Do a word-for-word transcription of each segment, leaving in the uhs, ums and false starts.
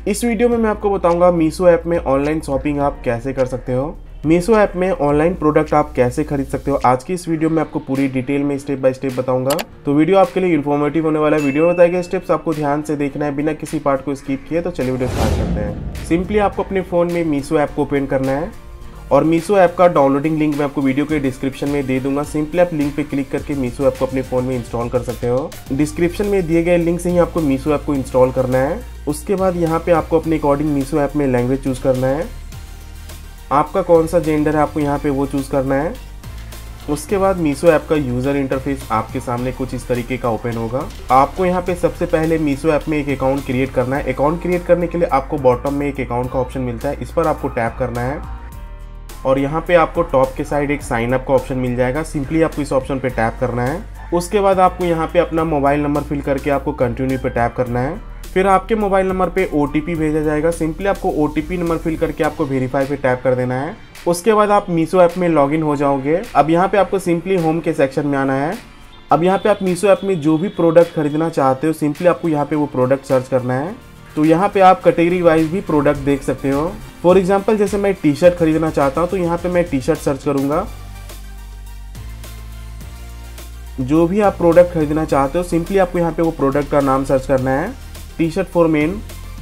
इस वीडियो में मैं आपको बताऊंगा मीशो ऐप में ऑनलाइन शॉपिंग आप कैसे कर सकते हो, मीशो ऐप में ऑनलाइन प्रोडक्ट आप कैसे खरीद सकते हो। आज की इस वीडियो में आपको पूरी डिटेल में स्टेप बाय स्टेप बताऊंगा, तो वीडियो आपके लिए इन्फॉर्मेटिव होने वाला है। वीडियो में बताए गए स्टेप्स आपको ध्यान से देखना है, बिना किसी पार्ट को स्किप किए। तो चलिए वीडियो स्टार्ट करते हैं। सिंपली आपको अपने फोन में मीशो ऐप को ओपन करना है और मीशो ऐप का डाउनलोडिंग लिंक मैं आपको वीडियो के डिस्क्रिप्शन में दे दूंगा। सिंपली आप लिंक पे क्लिक करके मीशो ऐप को अपने फोन में इंस्टॉल कर सकते हो। डिस्क्रिप्शन में दिए गए लिंक से ही आपको मीशो ऐप को इंस्टॉल करना है। उसके बाद यहाँ पे आपको अपने अकॉर्डिंग मीशो ऐप में लैंग्वेज चूज करना है। आपका कौन सा जेंडर है आपको यहाँ पे वो चूज करना है। उसके बाद मीशो ऐप का यूजर इंटरफेस आपके सामने कुछ इस तरीके का ओपन होगा। आपको यहाँ पे सबसे पहले मीशो ऐप में एक अकाउंट क्रिएट करना है। अकाउंट क्रिएट करने के लिए आपको बॉटम में एक अकाउंट का ऑप्शन मिलता है, इस पर आपको टैप करना है और यहाँ पे आपको टॉप के साइड एक साइन अप का ऑप्शन मिल जाएगा। सिंपली आपको इस ऑप्शन पे टैप करना है। उसके बाद आपको यहाँ पे अपना मोबाइल नंबर फिल करके आपको कंटिन्यू पे टैप करना है। फिर आपके मोबाइल नंबर पे ओटीपी भेजा जाएगा। सिंपली आपको ओटीपी नंबर फिल करके आपको वेरीफाई पे टैप कर देना है। उसके बाद आप मीशो ऐप में लॉगिन हो जाओगे। अब यहाँ पे आपको सिंपली होम के सेक्शन में आना है। अब यहाँ पे आप मीशो ऐप में जो भी प्रोडक्ट खरीदना चाहते हो, सिंपली आपको यहाँ पे वो प्रोडक्ट सर्च करना है। तो यहाँ पे आप कैटेगरी वाइज भी प्रोडक्ट देख सकते हो। फॉर एग्जाम्पल जैसे मैं टी शर्ट खरीदना चाहता हूँ तो यहाँ पे मैं टी शर्ट सर्च करूंगा। जो भी आप प्रोडक्ट खरीदना चाहते हो, सिंपली आपको यहाँ पे वो प्रोडक्ट का नाम सर्च करना है। T shirt for men.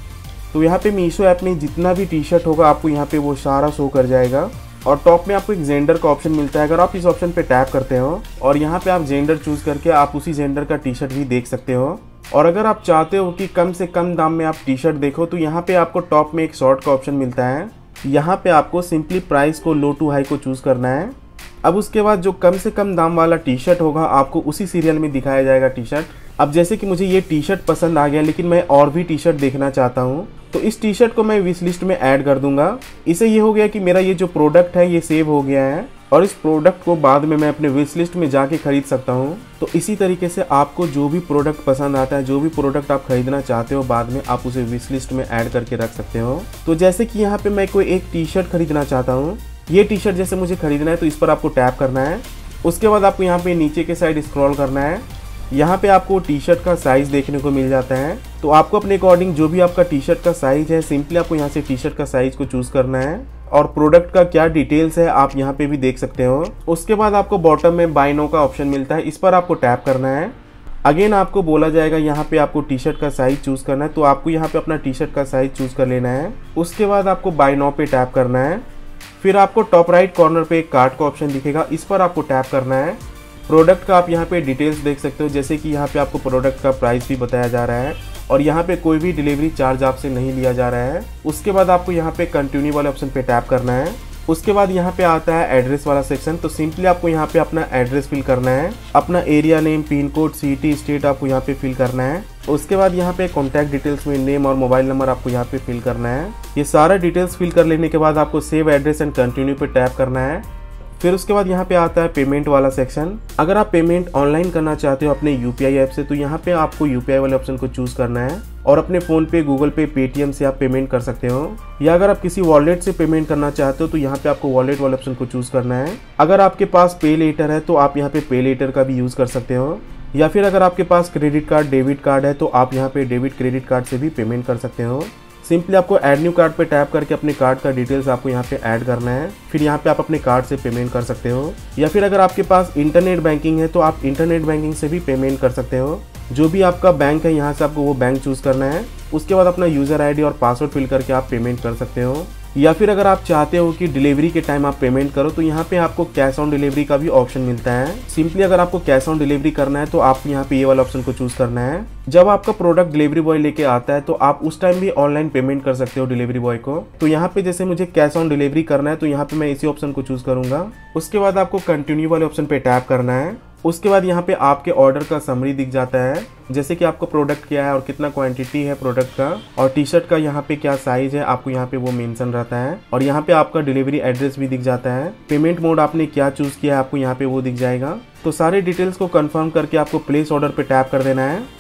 तो यहाँ पे मीशो ऐप में जितना भी टी शर्ट होगा आपको यहाँ पे वो सारा शो कर जाएगा। और टॉप में आपको एक जेंडर का ऑप्शन मिलता है। अगर आप इस ऑप्शन पे टैप करते हो और यहाँ पे आप जेंडर चूज करके आप उसी जेंडर का टी शर्ट भी देख सकते हो। और अगर आप चाहते हो कि कम से कम दाम में आप टी शर्ट देखो तो यहाँ पे आपको टॉप में एक शॉर्ट का ऑप्शन मिलता है। यहाँ पे आपको सिंपली प्राइस को लो टू हाई को चूज करना है। अब उसके बाद जो कम से कम दाम वाला टी शर्ट होगा आपको उसी सीरियल में दिखाया जाएगा टी शर्ट। अब जैसे कि मुझे ये टी शर्ट पसंद आ गया लेकिन मैं और भी टी शर्ट देखना चाहता हूँ, तो इस टी शर्ट को मैं विश लिस्ट में ऐड कर दूंगा। इससे ये हो गया कि मेरा ये जो प्रोडक्ट है ये सेव हो गया है और इस प्रोडक्ट को बाद में मैं अपने विश लिस्ट में जाके खरीद सकता हूँ। तो इसी तरीके से आपको जो भी प्रोडक्ट पसंद आता है, जो भी प्रोडक्ट आप खरीदना चाहते हो, बाद में आप उसे विश लिस्ट में ऐड करके रख सकते हो। तो जैसे कि यहाँ पे मैं कोई एक टी शर्ट खरीदना चाहता हूँ, ये टी शर्ट जैसे मुझे खरीदना है तो इस पर आपको टैप करना है। उसके बाद आपको यहाँ पे नीचे के साइड स्क्रॉल करना है। यहाँ पे आपको टी शर्ट का साइज देखने को मिल जाता है। तो आपको अपने अकॉर्डिंग जो भी आपका टी शर्ट का साइज है, सिंपली आपको यहाँ से टी शर्ट का साइज को चूज करना है और प्रोडक्ट का क्या डिटेल्स है आप यहाँ पे भी देख सकते हो। उसके बाद आपको बॉटम में बाय नाउ का ऑप्शन मिलता है, इस पर आपको टैप करना है। अगेन आपको बोला जाएगा यहाँ पे आपको टी शर्ट का साइज चूज करना है, तो आपको यहाँ पे अपना टी शर्ट का साइज चूज कर लेना है। उसके बाद आपको बाय नाउ पे टैप करना है। फिर आपको टॉप राइट कॉर्नर पे एक कार्ट का ऑप्शन दिखेगा, इस पर आपको टैप करना है। प्रोडक्ट का आप यहाँ पे डिटेल्स देख सकते हो, जैसे कि यहाँ पे आपको प्रोडक्ट का प्राइस भी बताया जा रहा है और यहाँ पे कोई भी डिलीवरी चार्ज आपसे नहीं लिया जा रहा है। उसके बाद आपको यहाँ पे कंटिन्यू वाले ऑप्शन पे टैप करना है। उसके बाद यहाँ पे आता है एड्रेस वाला सेक्शन। तो सिंपली आपको यहाँ पे अपना एड्रेस फिल करना है, अपना area name, pin code, city, state आपको यहाँ पे फिल करना है। उसके बाद यहाँ पे कॉन्टैक्ट डिटेल्स में नेम और मोबाइल नंबर आपको यहाँ पे फिल करना है। ये सारा डिटेल्स फिल कर लेने के बाद आपको सेव एड्रेस एंड कंटिन्यू पे टैप करना है। फिर उसके बाद यहाँ पे आता है पेमेंट वाला सेक्शन। अगर आप पेमेंट ऑनलाइन करना चाहते हो अपने यूपीआई ऐप से, तो यहाँ पे आपको यूपीआई वाले ऑप्शन को चूज करना है और अपने फोन पे, गूगल पे, पेटीएम से आप पेमेंट कर सकते हो। या अगर आप किसी वॉलेट से पेमेंट करना चाहते हो तो यहाँ पे आपको वॉलेट वाले ऑप्शन को चूज करना है। अगर आपके पास पे लेटर है तो आप यहाँ पे पे लेटर का भी यूज कर सकते हो। या फिर अगर आपके पास क्रेडिट कार्ड, डेबिट कार्ड है तो आप यहाँ पे डेबिट क्रेडिट कार्ड से भी पेमेंट कर सकते हो। सिंपली आपको ऐड न्यू कार्ड पे टैप करके अपने कार्ड का डिटेल्स आपको यहाँ पे ऐड करना है। फिर यहाँ पे आप अपने कार्ड से पेमेंट कर सकते हो। या फिर अगर आपके पास इंटरनेट बैंकिंग है तो आप इंटरनेट बैंकिंग से भी पेमेंट कर सकते हो। जो भी आपका बैंक है यहाँ से आपको वो बैंक चूज करना है। उसके बाद अपना यूजर आईडी और पासवर्ड फिल करके आप पेमेंट कर सकते हो। या फिर अगर आप चाहते हो कि डिलीवरी के टाइम आप पेमेंट करो तो यहाँ पे आपको कैश ऑन डिलीवरी का भी ऑप्शन मिलता है। सिंपली अगर आपको कैश ऑन डिलीवरी करना है तो आपको यहाँ पे ये वाला ऑप्शन को चूज करना है। जब आपका प्रोडक्ट डिलीवरी बॉय लेके आता है तो आप उस टाइम भी ऑनलाइन पेमेंट कर सकते हो डिलीवरी बॉय को। तो यहाँ पे जैसे मुझे कैश ऑन डिलीवरी करना है तो यहाँ पे मैं इसी ऑप्शन को चूज करूंगा। उसके बाद आपको कंटिन्यू वाले ऑप्शन पे टैप करना है। उसके बाद यहाँ पे आपके ऑर्डर का समरी दिख जाता है, जैसे कि आपका प्रोडक्ट क्या है और कितना क्वांटिटी है प्रोडक्ट का, और टी शर्ट का यहाँ पे क्या साइज है आपको यहाँ पे वो मेंशन रहता है। और यहाँ पे आपका डिलीवरी एड्रेस भी दिख जाता है। पेमेंट मोड आपने क्या चूज किया है आपको यहाँ पे वो दिख जाएगा। तो सारे डिटेल्स को कंफर्म करके आपको प्लेस ऑर्डर पे टैप कर देना है।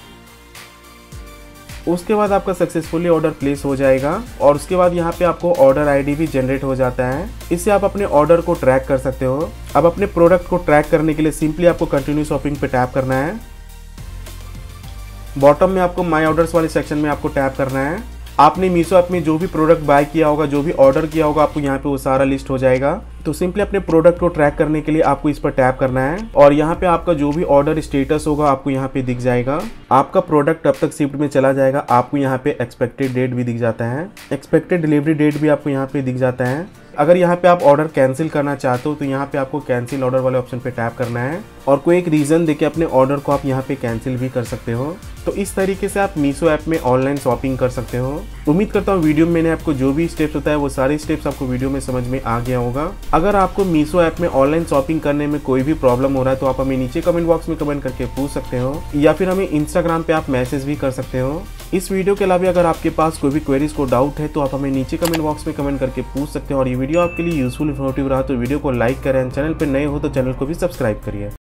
उसके बाद आपका सक्सेसफुली ऑर्डर प्लेस हो जाएगा और उसके बाद यहाँ पे आपको ऑर्डर आईडी भी जनरेट हो जाता है। इससे आप अपने ऑर्डर को ट्रैक कर सकते हो। अब अपने प्रोडक्ट को ट्रैक करने के लिए सिंपली आपको कंटिन्यू शॉपिंग पे टैप करना है। बॉटम में आपको माई ऑर्डर्स वाले सेक्शन में आपको टैप करना है। आपने मीशो ऐप में जो भी प्रोडक्ट बाय किया होगा, जो भी ऑर्डर किया होगा, आपको यहाँ पे वो सारा लिस्ट हो जाएगा। तो सिंपली अपने प्रोडक्ट को ट्रैक करने के लिए आपको इस पर टैप करना है और यहाँ पे आपका जो भी ऑर्डर स्टेटस होगा आपको यहाँ पे दिख जाएगा। आपका प्रोडक्ट कब तक शिफ्ट में चला जाएगा आपको यहाँ पे एक्सपेक्टेड डेट भी दिख जाता है, एक्सपेक्टेड डिलीवरी डेट भी आपको यहाँ पे दिख जाता है। अगर यहाँ पे आप ऑर्डर कैंसिल करना चाहते हो तो यहाँ पे आपको कैंसिल ऑर्डर वाले ऑप्शन पे टैप करना है और कोई एक रीजन देके अपने ऑर्डर को आप यहाँ पे कैंसिल भी कर सकते हो। तो इस तरीके से आप मीशो ऐप में ऑनलाइन शॉपिंग कर सकते हो। उम्मीद करता हूँ वीडियो में मैंने आपको जो भी स्टेप्स होता है वो सारे स्टेप्स आपको वीडियो में समझ में आ गया होगा। अगर आपको मीशो ऐप में ऑनलाइन शॉपिंग करने में कोई भी प्रॉब्लम हो रहा है तो आप हमें नीचे कमेंट बॉक्स में कमेंट करके पूछ सकते हो या फिर हमें इंस्टाग्राम पे आप मैसेज भी कर सकते हो। इस वीडियो के अलावा अगर आपके पास कोई भी क्वेरीज को डाउट है तो आप हमें नीचे कमेंट बॉक्स में कमेंट करके पूछ सकते हो। और ये वीडियो आपके लिए यूजफुल इन्फॉर्मेटिव रहा तो वीडियो को लाइक करें, चैनल पर नए हो तो चैनल को भी सब्सक्राइब करिए।